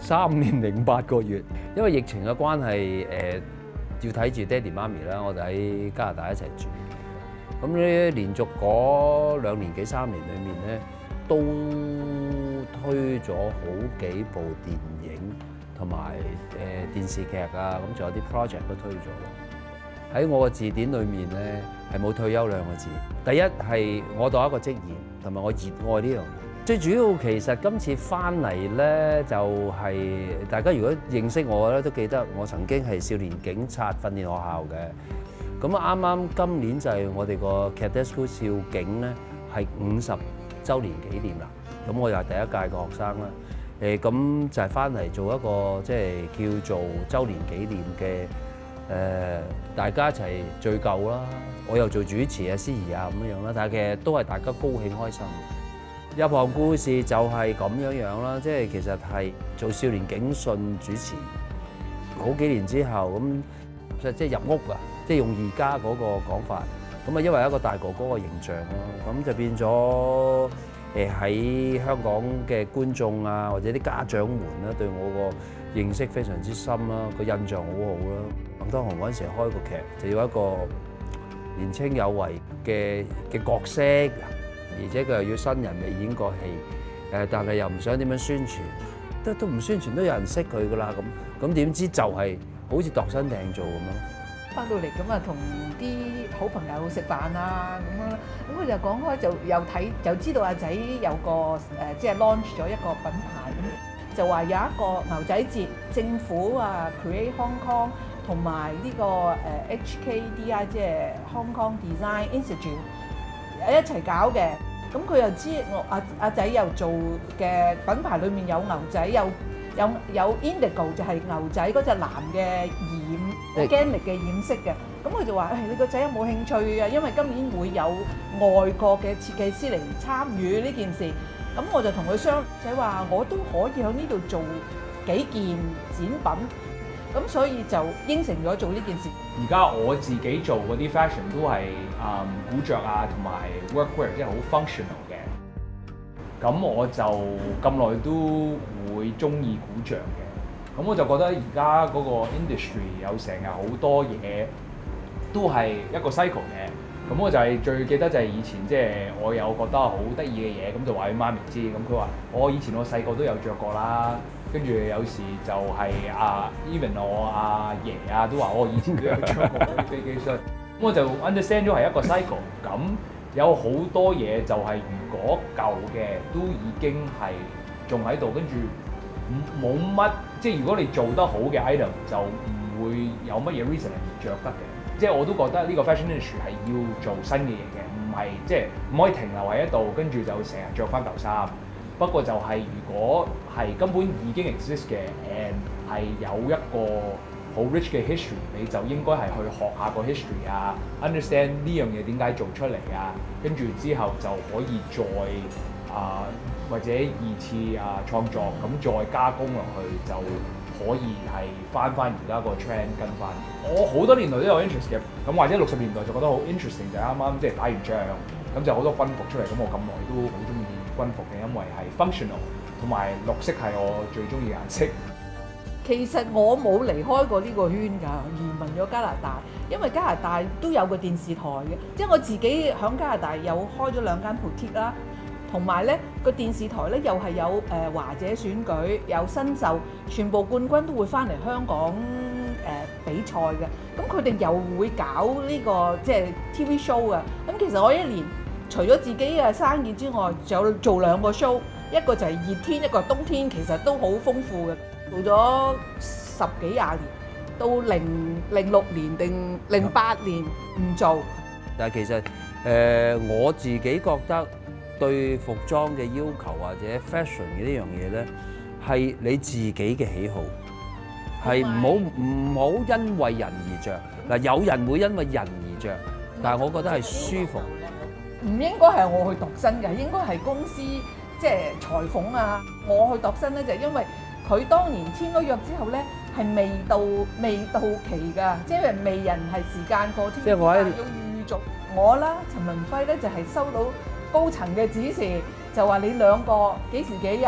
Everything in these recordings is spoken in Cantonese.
3年零8個月，因為疫情嘅關係，要睇住爹哋媽咪啦，我哋喺加拿大一齊住。咁咧連續嗰2年幾3年裏面咧，都推咗好幾部電影同埋電視劇啊，咁仲有啲 project 都推咗。喺我個字典裏面咧，係冇退休2個字。第一係我當一個職業，同埋我熱愛呢樣嘢。最主要其實今次翻嚟咧，就係大家如果認識我咧，都記得我曾經係少年警察訓練學校嘅。咁啱啱今年就係我哋個 Cadet School 少警咧係50週年紀念啦。咁我又係第一屆嘅學生啦。咁就係翻嚟做一個即係叫做週年紀念嘅。大家一齊聚舊啦，我又做主持啊、司儀啊咁樣啦，但係其實都係大家高興開心。入行故事就係咁樣啦，即係其實係做少年警訊主持，好幾年之後咁即係入屋啊，即係用而家嗰個講法，咁啊因為一個大哥哥嘅形象咯，咁就變咗喺香港嘅觀眾啊或者啲家長們咧對我個認識非常之深啦，個印象好好啦。麥當雄嗰陣時開個劇就要一個年青有為嘅角色，而且佢又要新人未演過戲，但係又唔想點樣宣傳，都唔宣傳都有人識佢噶啦咁點知就係好似度身訂做咁咯。 翻到嚟咁啊，同啲好朋友食飯啊咁樣，咁佢就講開就又睇就知道阿仔有個即係 launch 咗一個品牌咁，就話有一個牛仔節，政府啊 Create Hong Kong 同埋呢個HKDI 即係 Hong Kong Design Institute 一齊搞嘅。咁佢又知我阿仔又做嘅品牌裏面有牛仔，有 Indigo 就係牛仔嗰隻藍嘅染 organic 嘅染色嘅。咁佢就話：你個仔有冇興趣啊？因為今年會有外國嘅設計師嚟參與呢件事。咁我就同佢商仔話：我都可以喺呢度做幾件展品。咁所以就應承咗做呢件事。 而家我自己做嗰啲 fashion 都係古着啊，同埋 workwear， 即係好 functional 嘅。咁我就咁耐都會中意古着嘅。咁我就覺得而家嗰個 industry 有成日好多嘢都係一個 cycle 嘅。咁我就係最記得就係以前即係我有覺得好得意嘅嘢，咁就話俾媽咪知。咁佢話：以前我細個都有着過啦。跟住有時就係even 我阿爺啊都話我以前都有着過啲飛機恤，咁我就 understand 咗係一個 cycle。咁有好多嘢就係如果舊嘅都已經係仲喺度，跟住冇乜即係如果你做得好嘅 item 就唔會有乜嘢 reason 係唔着得嘅。即係我都覺得呢個 fashion industry 係要做新嘅嘢嘅，唔係即係唔可以停留喺一度，跟住就成日着翻舊衫。不過就係如果係根本已經 exist 嘅 and 係有一個好 rich 嘅 history， 你就應該係去學下個 history 啊 ，understand 呢樣嘢點解做出嚟啊，跟住之後就可以再或者2次創作，咁再加工落去就可以係翻而家個 trend 跟翻。我好多年代都有 interest 嘅，咁或者60年代就覺得好 interesting， 就啱啱即係打完仗，咁就好多軍服出嚟，咁我咁耐都好中意軍服嘅，因為係 functional， 同埋綠色係我最中意嘅顏色。 其實我冇離開過呢個圈㗎，移民咗加拿大，因為加拿大都有個電視台嘅，即係我自己喺加拿大有開咗2間 boutique 啦，同埋咧個電視台咧又係有華姐選舉，有新秀，全部冠軍都會翻嚟香港比賽嘅，咁佢哋又會搞呢個即係 TV show 嘅。咁其實我一年除咗自己嘅生意之外，仲有做2個 show，一個就係熱天，一個係冬天，其實都好豐富嘅。做咗10幾20年，到06年定08年唔做。 但係其實我自己覺得對服裝嘅要求或者 fashion 嘅呢樣嘢咧，係你自己嘅喜好，係唔好因為人而着。嗱，有人會因為人而着，但係我覺得係舒服。 唔應該係我去度身嘅，應該係公司即係裁縫啊。我去度身咧，就因為佢當年簽咗約之後咧，係未到期㗎，即係未人係時間過添， 即係我要預續。我啦，陳文輝咧就係收到高層嘅指示，就話你2個幾時幾日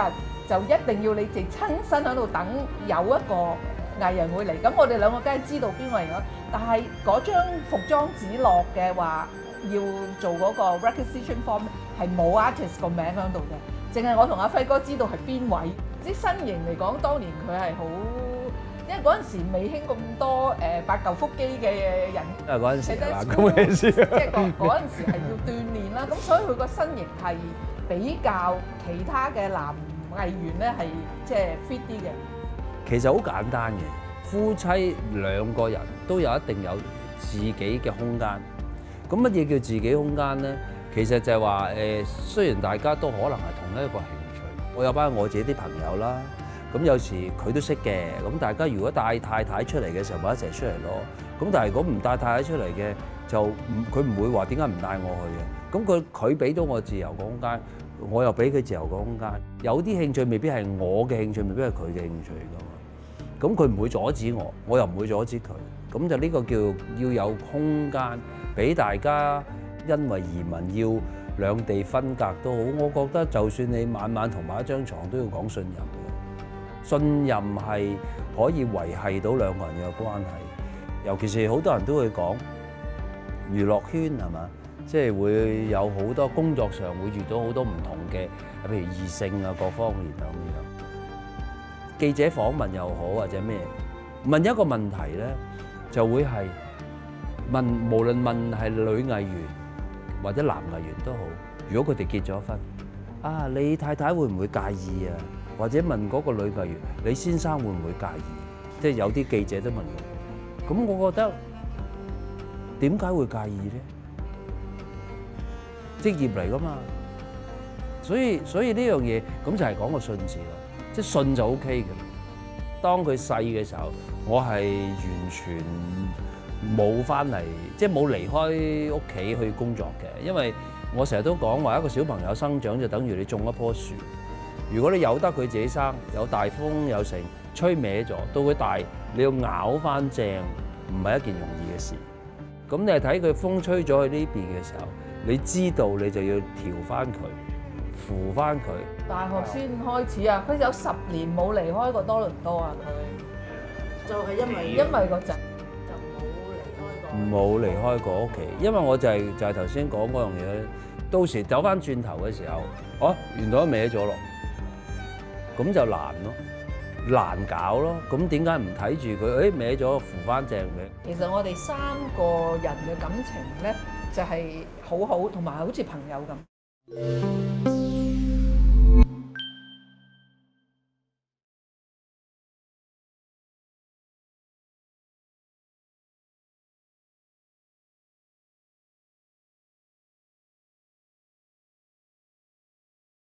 就一定要你哋親身喺度等有一個藝人會嚟。咁我哋兩個梗係知道邊個嚟咯，但係嗰張服裝紙落嘅話要做嗰個 requisition form 係冇 artist 個名喺度嘅，淨係我同阿輝哥知道係邊位。啲身形嚟講，當年佢係好。因為嗰陣時未興咁多八嚿腹肌嘅人， 因為嗰陣時係嘛咁嘅事， 即係嗰陣時係要鍛鍊啦，咁所以佢個身形係比較其他嘅男藝員咧係即係 fit 啲嘅。 其實好簡單嘅，夫妻兩個人都有一定有自己嘅空間。咁乜嘢叫自己空間咧？其實就係話雖然大家都可能係同一個興趣，我有班我自己啲朋友啦。咁有時佢都識嘅，咁大家如果帶太太出嚟嘅時候，咪一齊出嚟咯。咁但係如果唔帶太太出嚟嘅，就佢唔會話點解唔帶我去嘅。咁佢俾到我自由個空間，我又俾佢自由個空間。有啲興趣未必係我嘅興趣，未必係佢嘅興趣㗎嘛。咁佢唔會阻止我，我又唔會阻止佢。咁就呢個叫要有空間俾大家，因為移民要兩地分隔都好。我覺得就算你晚晚同埋一張床，都要講信任。信任係可以維係到兩個人嘅關係，尤其是好多人都會講娛樂圈係嘛，即係會有好多工作上會遇到好多唔同嘅，譬如異性啊各方面咁樣。記者訪問又好或者咩，問一個問題咧，就會係問無論問係女藝員或者男藝員都好，如果佢哋結咗婚，啊你太太會唔會介意啊？或者問嗰個女藝員，你先生會唔會介意？即係有啲記者都問我，咁我覺得點解會介意咧？職業嚟㗎嘛，所以呢樣嘢咁就係講個信字咯，即係信就 OK 嘅。當佢細嘅時候，我係完全冇翻嚟，即係冇離開屋企去工作嘅，因為我成日都講話一個小朋友生長就等於你種一棵樹。如果你由得佢自己生，有大風有成，吹歪咗，到佢大，你要咬翻正，唔係一件容易嘅事。咁你係睇佢風吹咗去呢邊嘅時候，你知道你就要調翻佢，扶翻佢。 大學先開始啊，佢有10年冇離開過多倫多啊，佢就係因為個仔就冇離開過屋企，因為我就係頭先講嗰樣嘢，到時走翻轉頭嘅時候，哦，原來都歪咗咯。咁就難咯，難搞咯。咁點解唔睇住佢？誒歪咗，扶翻正嘅。 其實我哋3個人嘅感情咧，就係好好，同埋好似朋友咁。